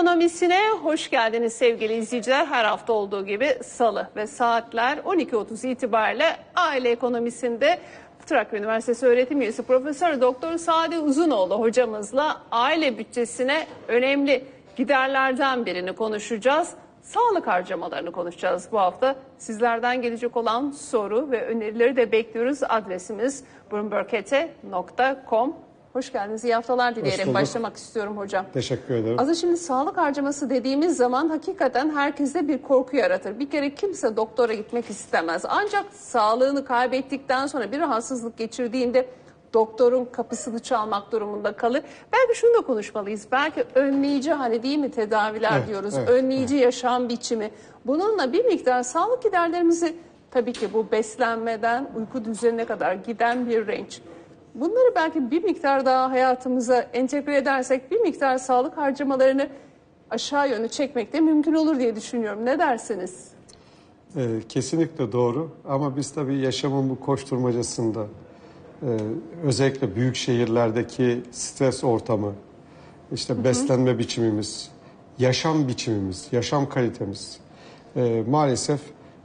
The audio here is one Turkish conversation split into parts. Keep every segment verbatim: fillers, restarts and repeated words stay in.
Ekonomisine hoş geldiniz sevgili izleyiciler. Her hafta olduğu gibi salı ve saatler on iki otuz itibariyle aile ekonomisinde Trakya Üniversitesi öğretim üyesi Profesör Doktor Sadi Uzunoğlu hocamızla aile bütçesine önemli giderlerden birini konuşacağız. Sağlık harcamalarını konuşacağız bu hafta. Sizlerden gelecek olan soru ve önerileri de bekliyoruz. Adresimiz bloombergete nokta com. Hoş geldiniz. İyi haftalar dileyerek başlamak istiyorum hocam. Teşekkür ederim. Aslında şimdi sağlık harcaması dediğimiz zaman hakikaten herkeste bir korku yaratır. Bir kere kimse doktora gitmek istemez. Ancak sağlığını kaybettikten sonra bir rahatsızlık geçirdiğinde doktorun kapısını çalmak durumunda kalır. Belki şunu da konuşmalıyız. Belki önleyici hani değil mi tedaviler evet, diyoruz. Evet, önleyici evet. yaşam biçimi. Bununla bir miktar sağlık giderlerimizi tabii ki bu beslenmeden uyku düzenine kadar giden bir range. Bunları belki bir miktar daha hayatımıza entegre edersek bir miktar sağlık harcamalarını aşağı yönlü çekmek de mümkün olur diye düşünüyorum. Ne dersiniz? Ee, kesinlikle doğru ama biz tabii yaşamın bu koşturmacasında e, özellikle büyük şehirlerdeki stres ortamı, işte hı hı. beslenme biçimimiz, yaşam biçimimiz, yaşam kalitemiz e, maalesef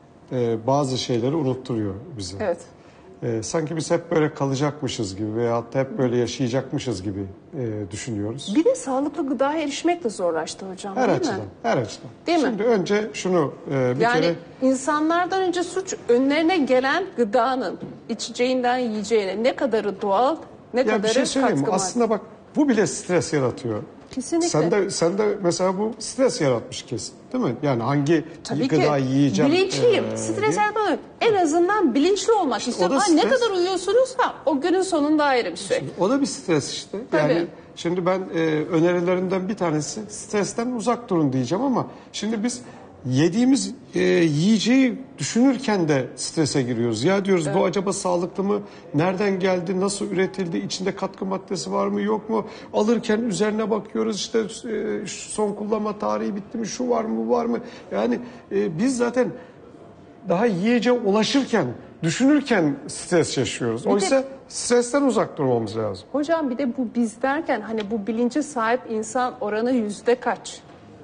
e, bazı şeyleri unutturuyor bize. Evet. Ee, sanki biz hep böyle kalacakmışız gibi veyahut da hep böyle yaşayacakmışız gibi e, düşünüyoruz. Bir de sağlıklı gıdaya erişmek de zorlaştı hocam, her değil açıdan, mi? Her açıdan. Değil Şimdi mi? önce şunu e, bir yani kere... insanlardan önce suç önlerine gelen gıdanın, içeceğinden yiyeceğine ne kadarı doğal, ne ya kadarı bir şey söyleyeyim mi? katkı Aslında bak bu bile stres yaratıyor. Kesinlikle. Sen de, sen de mesela bu stres yaratmış kesin değil mi? Yani hangi Tabii gıdayı ki. yiyeceğim? Bilinçliyim. E, Stres yaratmadım. En azından bilinçli olmak işte istiyorum. Stres, ne kadar uyuyorsunuz? Ha, o günün sonunda ayrı bir şey. O da bir stres işte. Tabii. Yani şimdi ben e, önerilerinden bir tanesi stresten uzak durun diyeceğim ama şimdi biz yediğimiz e, yiyeceği düşünürken de strese giriyoruz. Ya diyoruz evet. bu acaba sağlıklı mı? Nereden geldi? Nasıl üretildi? İçinde katkı maddesi var mı? Yok mu? Alırken üzerine bakıyoruz. İşte e, son kullanma tarihi bitti mi? Şu var mı? Bu var mı? Yani e, biz zaten daha yiyeceğe ulaşırken, düşünürken stres yaşıyoruz. Bir Oysa de, stresten uzak durmamız lazım. Hocam bir de bu biz derken hani bu bilince sahip insan oranı yüzde kaç?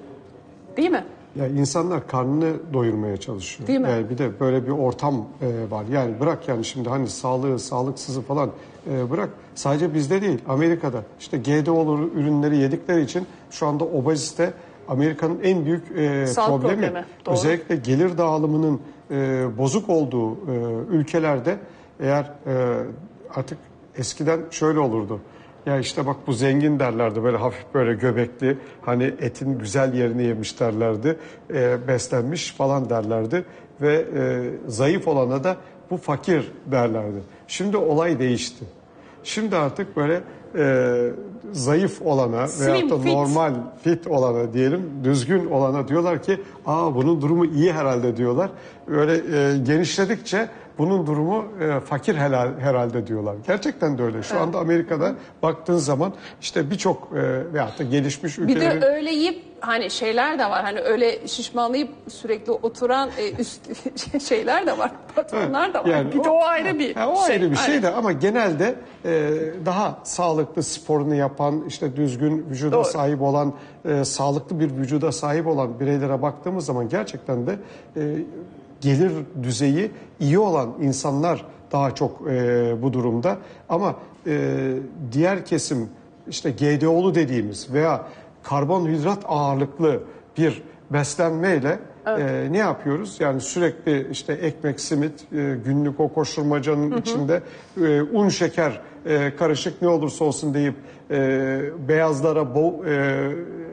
Değil mi? Ya insanlar karnını doyurmaya çalışıyor. Değil mi? Yani bir de böyle bir ortam e, var. Yani bırak yani şimdi hani sağlığı, sağlıksızı falan e, bırak. Sadece bizde değil, Amerika'da işte G D O'lu ürünleri yedikleri için şu anda obezite Amerika'nın en büyük e, Sağlık problemi. problemi. Doğru. Özellikle gelir dağılımının e, bozuk olduğu e, ülkelerde eğer e, artık eskiden şöyle olurdu. Ya işte bak bu zengin derlerdi, böyle hafif böyle göbekli, hani etin güzel yerini yemiş derlerdi, e, beslenmiş falan derlerdi ve e, zayıf olana da bu fakir derlerdi. Şimdi olay değişti. Şimdi artık böyle e, zayıf olana veyahut da normal fit olana diyelim, düzgün olana diyorlar ki aa bunun durumu iyi herhalde diyorlar. Böyle e, genişledikçe bunun durumu e, fakir helal, herhalde diyorlar. Gerçekten de öyle. Şu evet. anda Amerika'da baktığın zaman işte birçok e, veyahut da gelişmiş ülkelerin... Bir de öyle yiyip hani şeyler de var. Hani öyle şişmanlayıp sürekli oturan e, üst şeyler de var. Patronlar evet. da var. Yani bir o, de o ayrı bir yani o şey. ayrı bir şey de ama genelde e, daha sağlıklı sporunu yapan, işte düzgün vücuda Doğru. sahip olan, e, sağlıklı bir vücuda sahip olan bireylere baktığımız zaman gerçekten de e, gelir düzeyi iyi olan insanlar daha çok e, bu durumda. Ama e, diğer kesim işte G D O'lu dediğimiz veya karbonhidrat ağırlıklı bir beslenmeyle evet. e, ne yapıyoruz? Yani sürekli işte ekmek, simit, e, günlük o koşturmacanın hı hı. içinde e, un, şeker e, karışık ne olursa olsun deyip e, beyazlara bo e,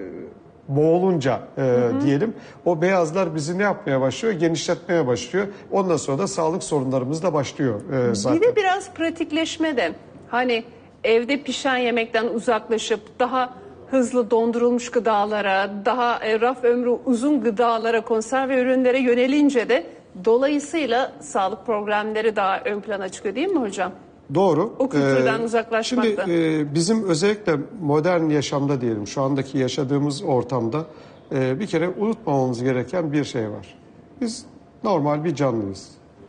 boğulunca e, hı hı. diyelim, o beyazlar bizi ne yapmaya başlıyor? Genişletmeye başlıyor. Ondan sonra da sağlık sorunlarımız da başlıyor e, zaten. Bir de biraz pratikleşme de hani evde pişen yemekten uzaklaşıp daha hızlı dondurulmuş gıdalara, daha e, raf ömrü uzun gıdalara, konserve ürünlere yönelince de dolayısıyla sağlık problemleri daha ön plana çıkıyor değil mi hocam? Doğru. O kültürden ee, uzaklaşmakta. Şimdi e, bizim özellikle modern yaşamda diyelim, şu andaki yaşadığımız ortamda e, bir kere unutmamamız gereken bir şey var. Biz normal bir canlıyız.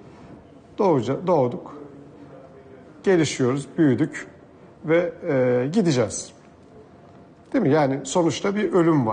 Doğuca, doğduk, gelişiyoruz, büyüdük ve e, gideceğiz. Değil mi? Yani sonuçta bir ölüm var.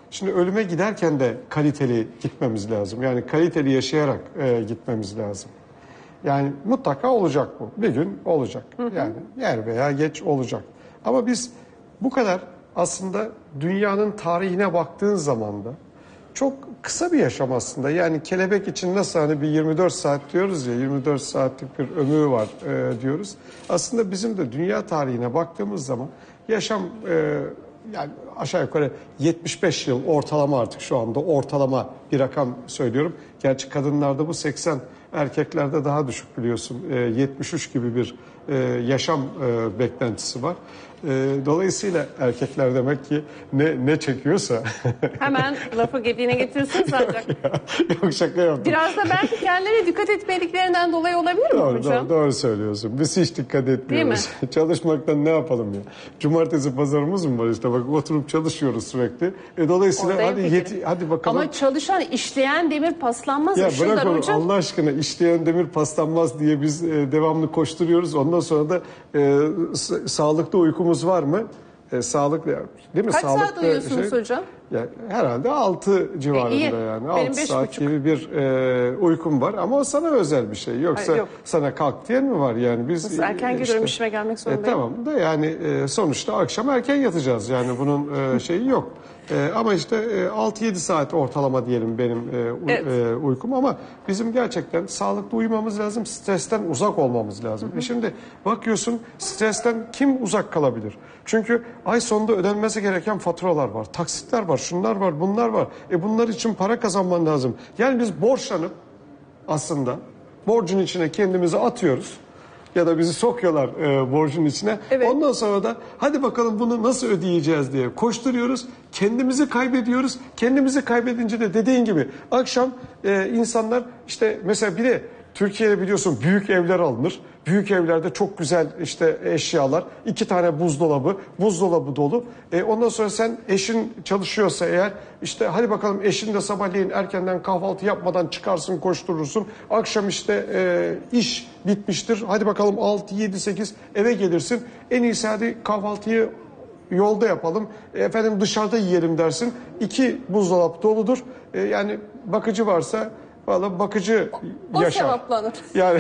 Şimdi ölüme giderken de kaliteli gitmemiz lazım. Yani kaliteli yaşayarak e, gitmemiz lazım. Yani mutlaka olacak bu. Bir gün olacak. Hı hı. Yani yer veya geç olacak. Ama biz bu kadar aslında dünyanın tarihine baktığın zaman da çok kısa bir yaşam aslında. Yani kelebek için nasıl hani bir yirmi dört saat diyoruz ya, yirmi dört saatlik bir ömrü var e, diyoruz. Aslında bizim de dünya tarihine baktığımız zaman yaşam e, yani aşağı yukarı yetmiş beş yıl ortalama, artık şu anda ortalama bir rakam söylüyorum. Gerçi kadınlarda bu seksen, erkeklerde daha düşük biliyorsun. E, yetmiş üç gibi bir e, yaşam e, beklentisi var. E, dolayısıyla erkekler demek ki ne ne çekiyorsa. Hemen lafı gediğine getirirsiniz ancak. Yok, şaka yaptım. Biraz da belki kendilerine dikkat etmediklerinden dolayı olabilir mi doğru, hocam? Doğru, doğru söylüyorsun. Biz hiç dikkat etmiyoruz. Çalışmaktan ne yapalım ya? Cumartesi pazarımız mı var işte? Bak, oturup çalışıyoruz sürekli. E, dolayısıyla Oradayım hadi fikrim. yeti, hadi bakalım. Ama çalışan, işleyen demir paslanmaz. Ya ışıldar bırak onu hocam. Allah aşkına, işleyen demir paslanmaz diye biz e, devamlı koşturuyoruz. Ondan sonra da e, s- sağlıklı uykumuz var mı? E, sağlıklı değil mi? Kaç Sağlıklı saat uyuyorsunuz şey, hocam? ya, herhalde altı civarında E, iyi. yani. Benim altı beş saat buçuk. gibi bir e, uykum var ama o sana özel bir şey. Yoksa Hayır, yok. sana kalk diyen mi var yani? Biz Nasıl, erken e, gidiyorum, işte- işime gelmek E, zorundayım. tamam da yani e, sonuçta akşam erken yatacağız. Yani bunun e, şeyi yok. E, ama işte e, altı yedi saat ortalama diyelim benim e, uy- Evet. e, uykum, ama bizim gerçekten sağlıklı uyumamız lazım. Stresten uzak olmamız lazım. E şimdi bakıyorsun, stresten kim uzak kalabilir? Çünkü ay sonunda ödenmesi gereken faturalar var, taksitler var, şunlar var, bunlar var. E bunlar için para kazanman lazım. Yani biz borçlanıp aslında borcun içine kendimizi atıyoruz. Ya da bizi sokuyorlar e, borcun içine. Evet. Ondan sonra da hadi bakalım bunu nasıl ödeyeceğiz diye koşturuyoruz. Kendimizi kaybediyoruz. Kendimizi kaybedince de dediğin gibi akşam e, insanlar işte mesela bir de Türkiye'de biliyorsun büyük evler alınır. Büyük evlerde çok güzel işte eşyalar, iki tane buzdolabı, buzdolabı dolu. E, ondan sonra sen, eşin çalışıyorsa eğer, işte hadi bakalım eşin de sabahleyin erkenden kahvaltı yapmadan çıkarsın, koşturursun. Akşam işte e, iş bitmiştir. Hadi bakalım altı yedi sekiz eve gelirsin. En iyisi hadi kahvaltıyı yolda yapalım. E, efendim dışarıda yiyelim dersin. İki buzdolap doludur. E, yani bakıcı varsa valla bakıcı O yaşar. sevaplanır. Yani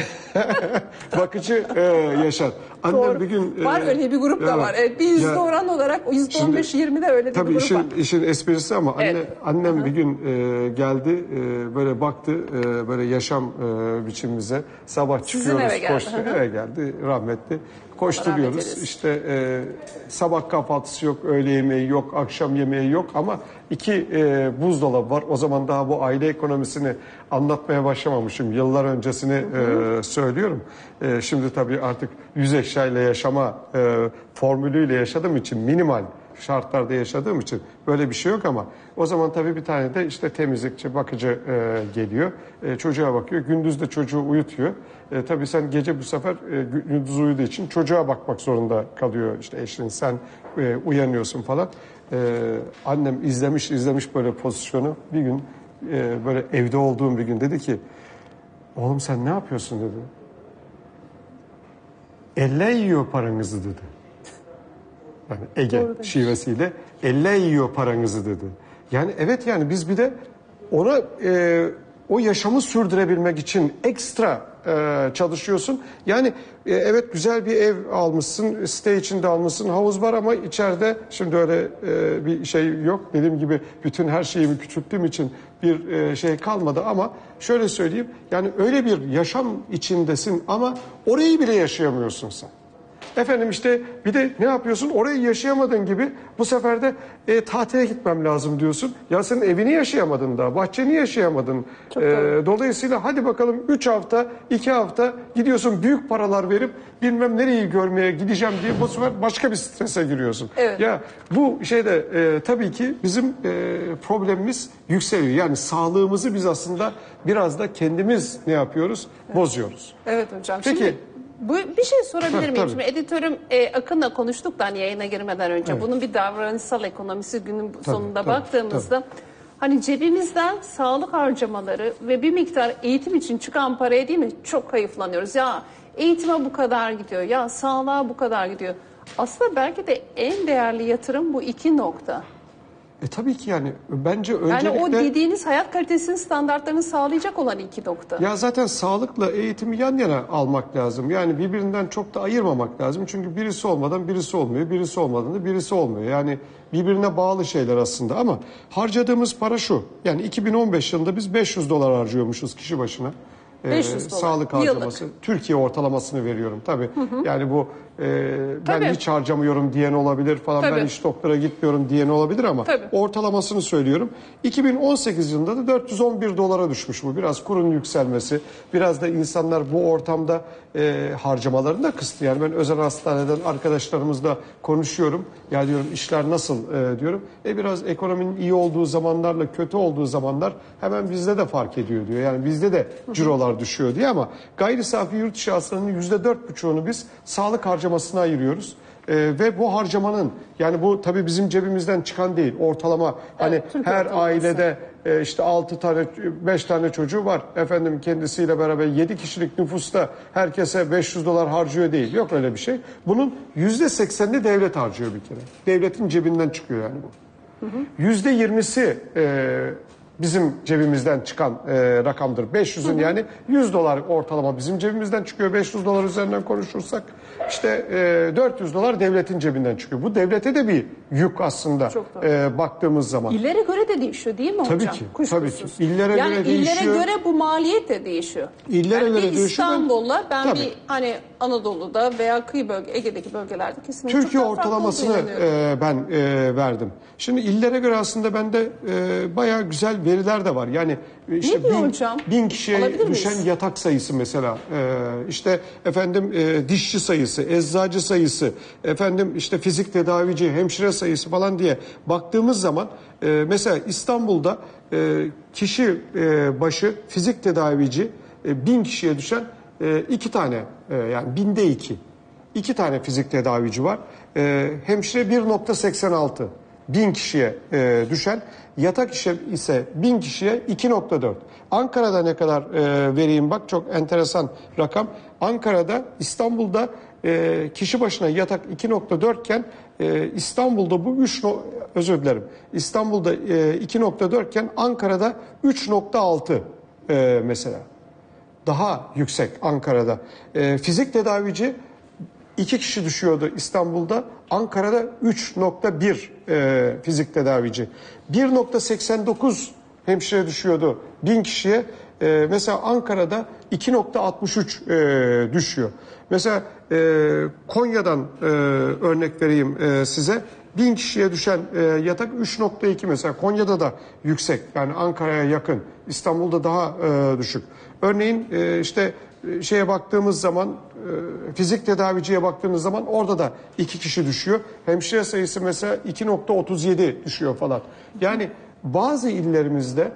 bakıcı e, yaşar. Annem Doğru. bir gün... Var, e, öyle bir grup da evet. var. Evet, bir yüzde Ya, oran olarak o yüzde on beş yirmide öyle bir tabii grup işin, var. işin esprisi ama anne, Evet. annem bir gün e, geldi, e, böyle baktı e, böyle yaşam e, biçimimize. Sabah Sizin çıkıyoruz, eve geldi. koştu, Hı hı. eve geldi rahmetli. rahmet Koşturuyoruz. eylesin. İşte e, sabah kahvaltısı yok, öğle yemeği yok, akşam yemeği yok, ama iki e, buzdolabı var. O zaman daha bu aile ekonomisini anlatmaya başlamamışım. Yıllar öncesini e, söylüyorum. E, şimdi tabii artık yüz eşyayla yaşama e, formülüyle yaşadığım için, minimal şartlarda yaşadığım için böyle bir şey yok, ama o zaman tabii bir tane de işte temizlikçi, bakıcı e, geliyor. E, çocuğa bakıyor. Gündüz de çocuğu uyutuyor. E, tabii sen gece bu sefer e, gündüz uyuduğu için çocuğa bakmak zorunda kalıyor. İşte eşin, sen e, uyanıyorsun falan. E, annem izlemiş izlemiş böyle pozisyonu. Bir gün e, böyle evde olduğum bir gün dedi ki, oğlum sen ne yapıyorsun dedi. Elle yiyor paranızı dedi. Yani Ege Doğru demiş. şivesiyle elle yiyor paranızı dedi. Yani evet, yani biz bir de ona e, o yaşamı sürdürebilmek için ekstra e, çalışıyorsun. Yani e, evet, güzel bir ev almışsın, site içinde almışsın, havuz var ama içeride şimdi öyle e, bir şey yok. Dediğim gibi bütün her şeyimi küçülttüğüm için bir e, şey kalmadı, ama şöyle söyleyeyim, yani öyle bir yaşam içindesin ama orayı bile yaşayamıyorsun sen. Efendim işte bir de ne yapıyorsun? Orayı yaşayamadığın gibi bu sefer de e, tatile gitmem lazım diyorsun. Ya senin evini yaşayamadın daha, bahçeni yaşayamadın. E, dolayısıyla hadi bakalım üç hafta, iki hafta gidiyorsun, büyük paralar verip bilmem nereyi görmeye gideceğim diye bu sefer başka bir strese giriyorsun. Evet. Ya bu şeyde e, tabii ki bizim e, problemimiz yükseliyor. Yani sağlığımızı biz aslında biraz da kendimiz ne yapıyoruz? Bozuyoruz. Evet hocam. Peki. Şimdi bu bir şey sorabilir Ha, miyim? tabii. Şimdi editörüm e, Akın'la konuştuk da hani yayına girmeden önce. Evet. Bunun bir davranışsal ekonomisi günün sonunda tabii, baktığımızda hani cebimizden sağlık harcamaları ve bir miktar eğitim için çıkan paraya değil mi çok kayıflanıyoruz. Ya eğitime bu kadar gidiyor, ya sağlığa bu kadar gidiyor. Aslında belki de en değerli yatırım bu iki nokta. E tabii ki yani bence öncelikle... Yani o dediğiniz hayat kalitesinin standartlarını sağlayacak olan iki nokta. Ya zaten sağlıkla eğitimi yan yana almak lazım. Yani birbirinden çok da ayırmamak lazım. Çünkü birisi olmadan birisi olmuyor, birisi olmadan da birisi olmuyor. Yani birbirine bağlı şeyler aslında ama harcadığımız para şu. Yani iki bin on beş yılında biz beş yüz dolar harcıyormuşuz kişi başına. beş yüz dolar. Sağlık harcaması. Yıllık. Türkiye ortalamasını veriyorum tabii. Hı hı. Yani bu e, ben tabii. hiç harcamıyorum diyen olabilir falan. Tabii. Ben hiç doktora gitmiyorum diyen olabilir ama tabii. ortalamasını söylüyorum. iki bin on sekiz yılında da dört yüz on bir dolara düşmüş bu. Biraz kurun yükselmesi. Biraz da insanlar bu ortamda e, harcamalarını da kıstı. Yani ben özel hastaneden arkadaşlarımızla konuşuyorum. Ya diyorum işler nasıl e, diyorum. E biraz ekonominin iyi olduğu zamanlarla kötü olduğu zamanlar hemen bizde de fark ediyor diyor. Yani bizde de cirolar düşüyor diye ama gayri safi yurt dışı hasılanın yüzde dört buçuğunu biz sağlık harcamasına ayırıyoruz. Ee, ve bu harcamanın yani bu tabii bizim cebimizden çıkan değil ortalama hani evet, her ailede e, işte altı tane beş tane çocuğu var efendim kendisiyle beraber yedi kişilik nüfusta herkese beş yüz dolar harcıyor değil yok öyle bir şey. Bunun yüzde seksenini devlet harcıyor bir kere. Devletin cebinden çıkıyor yani bu. Yüzde yirmisi e, bizim cebimizden çıkan e, rakamdır. beş yüzün yani yüz dolar ortalama bizim cebimizden çıkıyor. beş yüz dolar üzerinden konuşursak işte e, dört yüz dolar devletin cebinden çıkıyor. Bu devlete de bir yük aslında e, baktığımız zaman. İllere göre de değişiyor değil mi hocam? Tabii ki. Kuşkusuz. Tabii ki. İllere yani göre illere değişiyor. göre bu maliyet de değişiyor. İllere yani göre bir değişiyor. İstanbul'la ben Tabii. bir hani Anadolu'da veya kıyı bölge Ege'deki bölgelerde kesinlikle Türkiye çok ortalamasını e, ben e, verdim. Şimdi illere göre aslında bende e, bayağı güzel veriler de var. Yani işte bin, hocam? bin kişiye düşen yatak sayısı mesela, e, işte efendim e, dişçi sayısı, eczacı sayısı, efendim işte fizik tedavici, hemşire sayısı falan diye baktığımız zaman e, mesela İstanbul'da e, kişi e, başı fizik tedavici e, bin kişiye düşen e, iki tane e, yani binde iki. İki tane fizik tedavici var. E, hemşire bir nokta seksen altı. Bin kişiye e, düşen, yatak işe ise bin kişiye iki nokta dört. Ankara'da ne kadar e, vereyim bak çok enteresan rakam. Ankara'da İstanbul'da e, kişi başına yatak iki nokta dört iken e, İstanbul'da bu üç no özür dilerim. İstanbul'da e, iki nokta dört iken Ankara'da üç nokta altı e, mesela. Daha yüksek Ankara'da. E, fizik tedavici İki kişi düşüyordu İstanbul'da. Ankara'da üç nokta bir e, fizik tedavici. bir nokta seksen dokuz hemşire düşüyordu bin kişiye. E, mesela Ankara'da iki nokta altmış üç e, düşüyor. Mesela e, Konya'dan e, örnek vereyim e, size. bin kişiye düşen e, yatak üç nokta iki mesela. Konya'da da yüksek. Yani Ankara'ya yakın. İstanbul'da daha e, düşük. Örneğin e, işte şeye baktığımız zaman fizik tedaviciye baktığımız zaman orada da iki kişi düşüyor. Hemşire sayısı mesela iki nokta otuz yedi düşüyor falan. Yani bazı illerimizde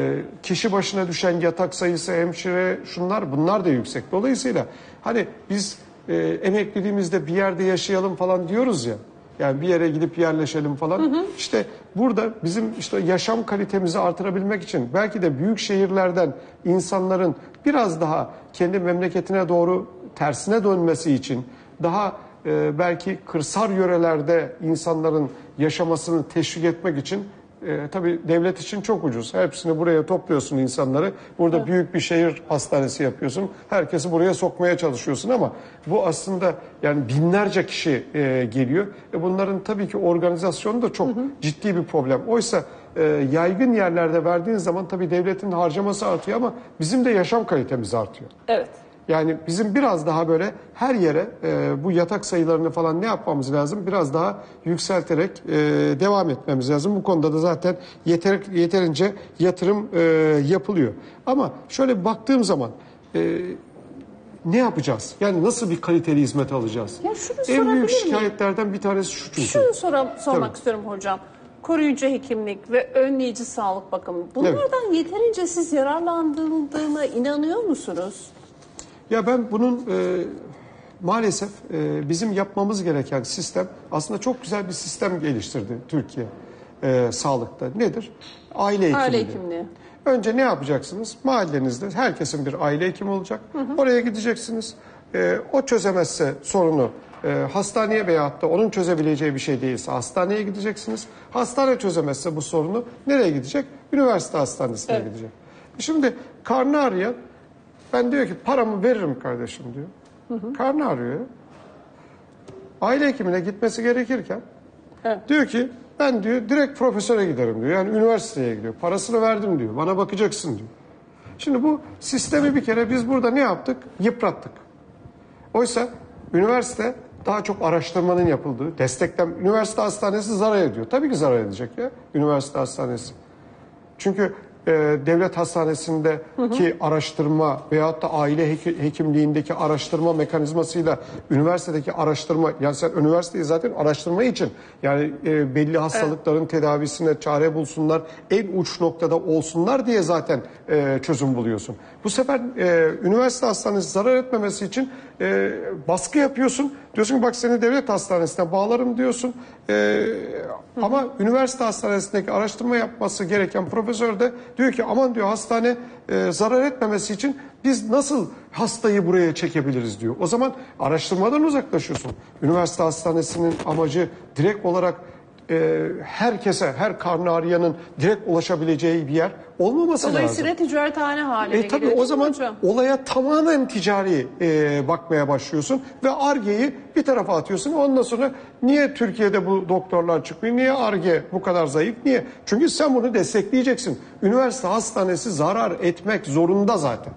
kişi başına düşen yatak sayısı, hemşire şunlar bunlar da yüksek. Dolayısıyla hani biz emekliliğimizde bir yerde yaşayalım falan diyoruz ya. Yani bir yere gidip yerleşelim falan. Hı hı. İşte burada bizim işte yaşam kalitemizi artırabilmek için belki de büyük şehirlerden insanların biraz daha kendi memleketine doğru tersine dönmesi için daha e, belki kırsal yörelerde insanların yaşamasını teşvik etmek için e, tabii devlet için çok ucuz. Hepsini buraya topluyorsun insanları. Burada evet. büyük bir şehir hastanesi yapıyorsun. Herkesi buraya sokmaya çalışıyorsun ama bu aslında yani binlerce kişi e, geliyor. E, bunların tabii ki organizasyonu da çok hı hı. ciddi bir problem. Oysa e, yaygın yerlerde verdiğin zaman tabii devletin harcaması artıyor ama bizim de yaşam kalitemiz artıyor. Evet. Yani bizim biraz daha böyle her yere e, bu yatak sayılarını falan ne yapmamız lazım? Biraz daha yükselterek e, devam etmemiz lazım. Bu konuda da zaten yeter, yeterince yatırım e, yapılıyor. Ama şöyle baktığım zaman e, ne yapacağız? Yani nasıl bir kaliteli hizmet alacağız? Ya şunu en büyük şikayetlerden miyim? bir tanesi şu çünkü. Şunu sor sormak Tabii. istiyorum hocam. Koruyucu hekimlik ve önleyici sağlık bakımı. Bunlardan evet. yeterince siz yararlandığına inanıyor musunuz? Ya ben bunun e, maalesef e, bizim yapmamız gereken sistem aslında çok güzel bir sistem geliştirdi Türkiye e, sağlıkta. Nedir? Aile hekimliği. Aile hekimliği. Önce ne yapacaksınız? Mahallenizde herkesin bir aile hekimi olacak. Hı hı. Oraya gideceksiniz. E, o çözemezse sorunu e, hastaneye veyahut da onun çözebileceği bir şey değilse hastaneye gideceksiniz. Hastane çözemezse bu sorunu nereye gidecek? Üniversite hastanesine Evet. gidecek. Şimdi karnı ağrıyan, ben diyor ki paramı veririm kardeşim diyor. Hı hı. Karnı ağrıyor. Aile hekimine gitmesi gerekirken Evet. diyor ki ben diyor direkt profesöre giderim diyor. Yani üniversiteye gidiyor. Parasını verdim diyor. Bana bakacaksın diyor. Şimdi bu sistemi bir kere biz burada ne yaptık? Yıprattık. Oysa üniversite daha çok araştırmanın yapıldığı, desteklen, üniversite hastanesi zarar ediyor. Tabii ki zarar edecek ya üniversite hastanesi. Çünkü e, devlet hastanesindeki hı hı. araştırma veyahut da aile heki, hekimliğindeki araştırma mekanizmasıyla üniversitedeki araştırma, yani sen üniversiteyi zaten araştırma için, yani e, belli hastalıkların evet. tedavisine çare bulsunlar, en uç noktada olsunlar diye zaten e, çözüm buluyorsun. Bu sefer e, üniversite hastanesi zarar etmemesi için e, baskı yapıyorsun. Diyorsun ki bak seni devlet hastanesine bağlarım diyorsun. E, ama üniversite hastanesindeki araştırma yapması gereken profesör de diyor ki aman diyor hastane e, zarar etmemesi için biz nasıl hastayı buraya çekebiliriz diyor. O zaman araştırmadan uzaklaşıyorsun. Üniversite hastanesinin amacı direkt olarak e, herkese, her karnı ağrıyanın direkt ulaşabileceği bir yer olmaması lazım. Dolayısıyla ticarethane haline e, tabii geliyor. o zaman hocam? olaya tamamen ticari e, bakmaya başlıyorsun ve Ar-Ge'yi bir tarafa atıyorsun. Ondan sonra niye Türkiye'de bu doktorlar çıkmıyor? Niye Ar-Ge bu kadar zayıf? Niye? Çünkü sen bunu destekleyeceksin. Üniversite hastanesi zarar etmek zorunda zaten.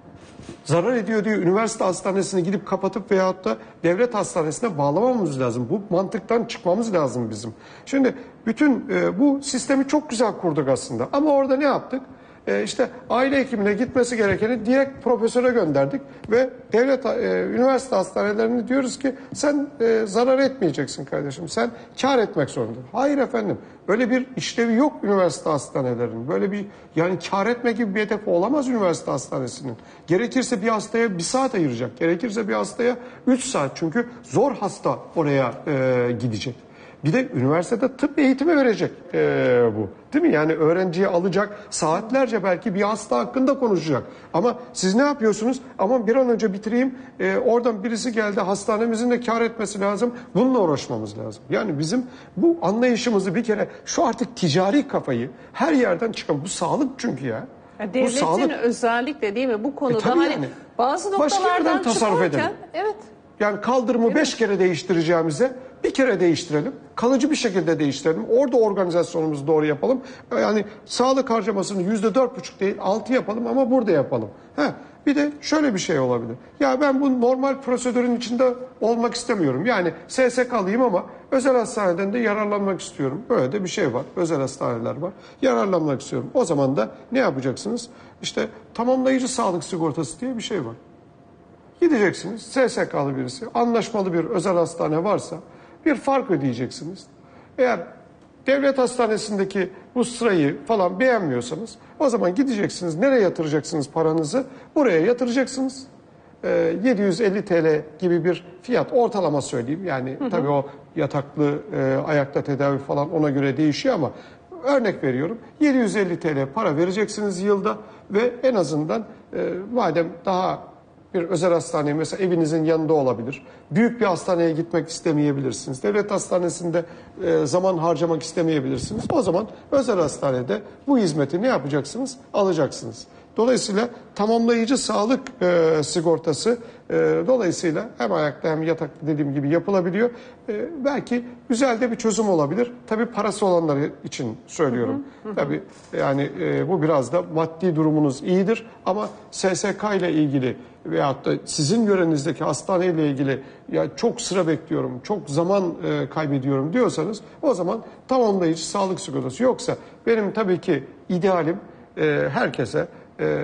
Zarar ediyor diye üniversite hastanesini gidip kapatıp veyahut da devlet hastanesine bağlamamız lazım. Bu mantıktan çıkmamız lazım bizim. Şimdi bütün e, bu sistemi çok güzel kurduk aslında. Ama orada ne yaptık? E, işte aile hekimine gitmesi gerekeni direkt profesöre gönderdik ve devlet e, üniversite hastanelerine diyoruz ki sen e, zarar etmeyeceksin kardeşim. Sen kar etmek zorundasın. Hayır efendim. Böyle bir işlevi yok üniversite hastanelerinin. Böyle bir yani kar etme gibi bir hedefi olamaz üniversite hastanesinin. Gerekirse bir hastaya bir saat ayıracak. Gerekirse bir hastaya üç saat. Çünkü zor hasta oraya e, gidecek. Bir de üniversitede tıp eğitimi verecek ee, bu. Değil mi? Yani öğrenciyi alacak, saatlerce belki bir hasta hakkında konuşacak. Ama siz ne yapıyorsunuz? Aman bir an önce bitireyim, ee, oradan birisi geldi, hastanemizin de kar etmesi lazım. Bununla uğraşmamız lazım. Yani bizim bu anlayışımızı bir kere, şu artık ticari kafayı her yerden çıkan, bu sağlık çünkü ya. Ya devletin sağlık. özellikle değil mi bu konuda E, tabii hani yani. bazı Başka noktalardan yerden tasarruf çıkarken edelim. evet. Yani kaldırımı beş kere değiştireceğimize bir kere değiştirelim. Kalıcı bir şekilde değiştirelim. Orada organizasyonumuzu doğru yapalım. Yani sağlık harcamasını yüzde dört buçuk değil altı yapalım ama burada yapalım. Heh. Bir de şöyle bir şey olabilir. Ya ben bu normal prosedürün içinde olmak istemiyorum. Yani S S K'lıyım ama özel hastaneden de yararlanmak istiyorum. Böyle de bir şey var. Özel hastaneler var. Yararlanmak istiyorum. O zaman da ne yapacaksınız? İşte tamamlayıcı sağlık sigortası diye bir şey var. Gideceksiniz, S S K'lı birisi, anlaşmalı bir özel hastane varsa bir fark ödeyeceksiniz. Eğer devlet hastanesindeki bu sırayı falan beğenmiyorsanız o zaman gideceksiniz, nereye yatıracaksınız paranızı? Buraya yatıracaksınız. Ee, yedi yüz elli TL gibi bir fiyat ortalama söyleyeyim. Yani hı hı. tabii o yataklı, e, ayakta tedavi falan ona göre değişiyor ama örnek veriyorum. yedi yüz elli TL para vereceksiniz yılda ve en azından e, madem daha bir özel hastane mesela evinizin yanında olabilir. Büyük bir hastaneye gitmek istemeyebilirsiniz. Devlet hastanesinde e, zaman harcamak istemeyebilirsiniz. O zaman özel hastanede bu hizmeti ne yapacaksınız? Alacaksınız. Dolayısıyla tamamlayıcı sağlık e, sigortası e, dolayısıyla hem ayakta hem yatakta dediğim gibi yapılabiliyor. E, belki güzel de bir çözüm olabilir. Tabii parası olanlar için söylüyorum. Hı hı, hı. Tabii yani e, bu biraz da maddi durumunuz iyidir ama S S K ile ilgili veyahut da sizin yörenizdeki hastaneyle ilgili ya çok sıra bekliyorum, çok zaman e, kaybediyorum diyorsanız o zaman tamamlayıcı sağlık sigortası. Yoksa benim tabii ki idealim e, herkese e,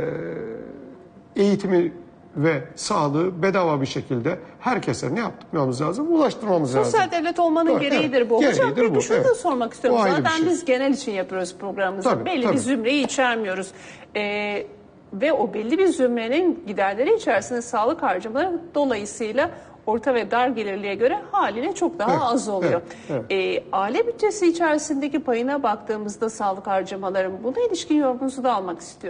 eğitimi ve sağlığı bedava bir şekilde herkese ne yapmamız lazım? Ulaştırmamız Sosyal lazım. Sosyal devlet olmanın evet, gereğidir evet, bu. Hocam gereğidir peki bu, şunu evet. da sormak istiyorum. Zaten şey. biz genel için yapıyoruz programımızı. Tabii, belli tabii. bir zümreyi içermiyoruz. Ee, ve o belli bir zümrenin giderleri içerisinde sağlık harcamaları dolayısıyla orta ve dar gelirliye göre haliyle çok daha evet, az oluyor. Evet, evet. Ee, aile bütçesi içerisindeki payına baktığımızda sağlık harcamaların buna ilişkin yorumunuzu da almak istiyorum.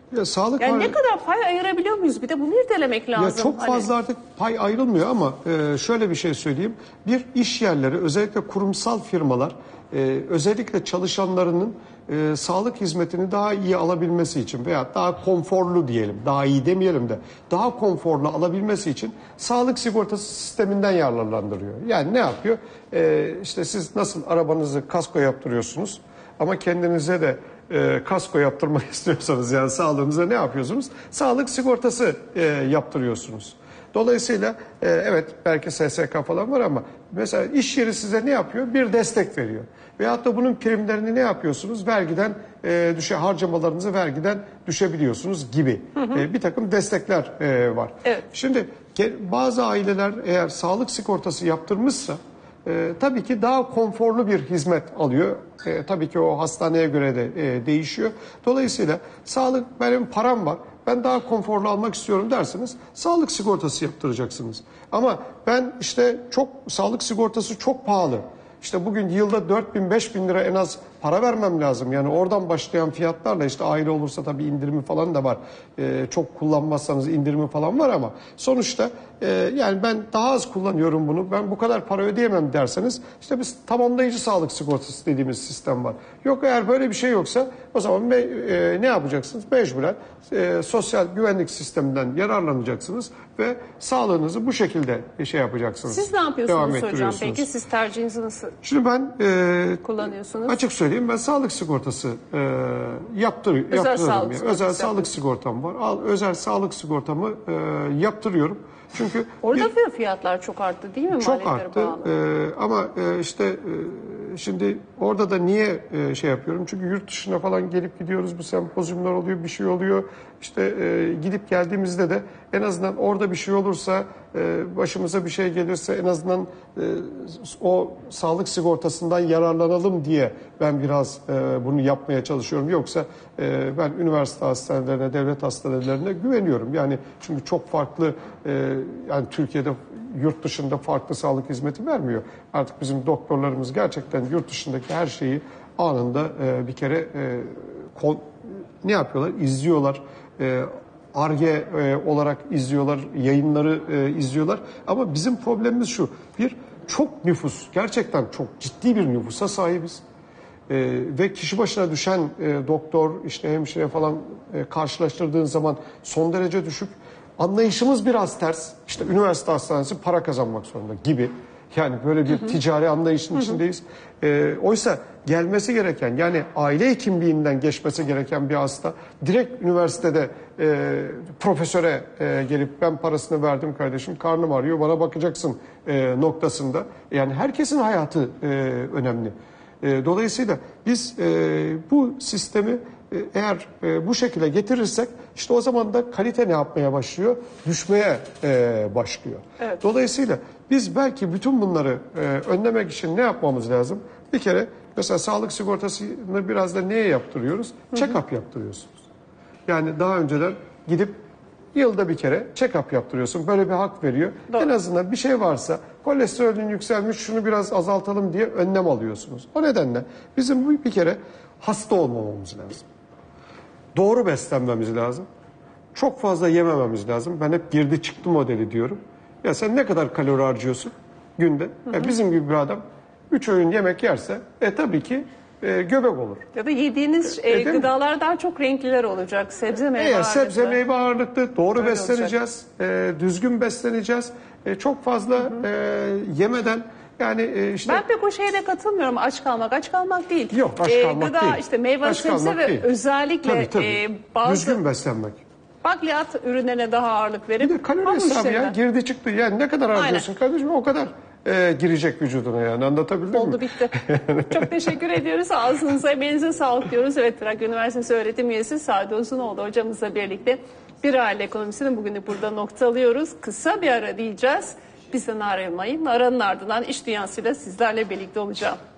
Ya, sağlık Yani var. ne kadar pay ayırabiliyor muyuz? Bir de bunu irdelemek lazım. Ya çok fazla hani... artık pay ayrılmıyor ama e, şöyle bir şey söyleyeyim. Bir iş yerleri, özellikle kurumsal firmalar, e, özellikle çalışanlarının e, sağlık hizmetini daha iyi alabilmesi için veya daha konforlu diyelim, daha iyi demeyelim de daha konforlu alabilmesi için sağlık sigortası sisteminden yararlandırıyor. Yani ne yapıyor? E, işte siz nasıl arabanızı kasko yaptırıyorsunuz ama kendinize de E, kasko yaptırmak istiyorsanız, yani sağlığınıza ne yapıyorsunuz? Sağlık sigortası e, yaptırıyorsunuz. Dolayısıyla e, evet belki S S K falan var ama mesela iş yeri size ne yapıyor? Bir destek veriyor. Veyahut da bunun primlerini ne yapıyorsunuz? Vergiden e, düşe harcamalarınızı vergiden düşebiliyorsunuz gibi. Hı hı. E, bir takım destekler e, var. Evet. Şimdi bazı aileler eğer sağlık sigortası yaptırmışsa Ee, tabii ki daha konforlu bir hizmet alıyor. Ee, tabii ki o hastaneye göre de e, değişiyor. Dolayısıyla sağlık, benim param var, ben daha konforlu almak istiyorum derseniz sağlık sigortası yaptıracaksınız. Ama ben işte çok sağlık sigortası çok pahalı. İşte bugün yılda dört bin beş bin lira en az para vermem lazım. Yani oradan başlayan fiyatlarla işte aile olursa tabii indirimi falan da var. Ee, çok kullanmazsanız indirimi falan var ama sonuçta e, yani ben daha az kullanıyorum bunu. Ben bu kadar para ödeyemem derseniz işte biz tamamlayıcı sağlık sigortası dediğimiz sistem var. Yok, eğer böyle bir şey yoksa o zaman me, e, ne yapacaksınız? Mecburen e, sosyal güvenlik sisteminden yararlanacaksınız ve sağlığınızı bu şekilde şey yapacaksınız. Siz ne yapıyorsunuz hocam peki? Siz tercihinizi nasıl Şimdi ben e, kullanıyorsunuz? Açık söyleyeyim, ben sağlık sigortası e, yaptır, özel yaptırıyorum. Sağlık Yani. Özel sağlık yapıyorsun. sigortam var. Al, özel sağlık sigortamı e, yaptırıyorum. Çünkü orada bir, fiyatlar çok arttı değil mi? çok arttı e, ama e, işte e, şimdi orada da niye e, şey yapıyorum? Çünkü yurt dışına falan gelip gidiyoruz, bu sempozyumlar oluyor, bir şey oluyor. İşte e, gidip geldiğimizde de en azından orada bir şey olursa, e, başımıza bir şey gelirse en azından e, o sağlık sigortasından yararlanalım diye ben biraz e, bunu yapmaya çalışıyorum. Yoksa e, ben üniversite hastanelerine, devlet hastanelerine güveniyorum. Yani çünkü çok farklı, e, yani Türkiye'de yurt dışında farklı sağlık hizmeti vermiyor. Artık bizim doktorlarımız gerçekten yurt dışındaki her şeyi anında e, bir kere e, kon, ne yapıyorlar? İzliyorlar. E, Ar-Ge e, olarak izliyorlar, yayınları e, izliyorlar. Ama bizim problemimiz şu: bir, çok nüfus, gerçekten çok ciddi bir nüfusa sahibiz. E, ve kişi başına düşen e, doktor, işte hemşire falan e, karşılaştırdığın zaman son derece düşük. Anlayışımız biraz ters. İşte üniversite hastanesi para kazanmak zorunda gibi. Yani böyle bir hı hı. ticari anlayışın hı hı. içindeyiz. E, oysa gelmesi gereken, yani aile hekimliğinden geçmesi gereken bir hasta direkt üniversitede e, profesöre e, gelip ben parasını verdim kardeşim, karnım ağrıyor, bana bakacaksın e, noktasında. Yani herkesin hayatı e, önemli. E, dolayısıyla biz e, bu sistemi e, eğer e, bu şekilde getirirsek işte o zaman da kalite ne yapmaya başlıyor? Düşmeye e, başlıyor. Evet. Dolayısıyla biz belki bütün bunları e, önlemek için ne yapmamız lazım? Bir kere mesela sağlık sigortasını biraz da neye yaptırıyoruz? Check-up yaptırıyorsunuz. Yani daha önceden gidip yılda bir kere check-up yaptırıyorsun. Böyle bir hak veriyor. Doğru. En azından bir şey varsa, kolesterolün yükselmiş, şunu biraz azaltalım diye önlem alıyorsunuz. O nedenle bizim bu bir kere hasta olmamamız lazım. Doğru beslenmemiz lazım. Çok fazla yemememiz lazım. Ben hep girdi çıktı modeli diyorum. Ya sen ne kadar kalori harcıyorsun günde? Hı hı. Ya bizim gibi bir adam üç öğün yemek yerse e tabii ki e, göbek olur. Ya da yediğiniz e, e, gıdalar daha çok renkliler olacak. Sebze meyve Eğer ağırlıklı. sebze meyve ağırlıklı, doğru öyle besleneceğiz, e, düzgün besleneceğiz. E, çok fazla hı hı. E, yemeden, yani e, işte... Ben pek o şeye de katılmıyorum. Aç kalmak, aç kalmak değil. Yok, aç kalmak e, gıda, değil. işte meyve, aç sebze ve değil. özellikle tabii, tabii. E, bazı... Düzgün beslenmek. Bakliyat ürünlerine daha ağırlık verip... Bir de kalori hesabı ya, girdi çıktı. Yani ne kadar harcıyorsun kardeşim, o kadar e, girecek vücuduna, yani anlatabildim Oldu, mi? Oldu bitti. Çok teşekkür ediyoruz. Ağzınıza, emeğinize sağlık diyoruz. Evet, Trakya Üniversitesi öğretim üyesi Sadi Uzunoğlu hocamızla birlikte bir aile ekonomisini bugünü burada noktalıyoruz. Kısa bir ara diyeceğiz. Bizden ayrılmayın. Aranın ardından iş dünyasıyla sizlerle birlikte olacağım.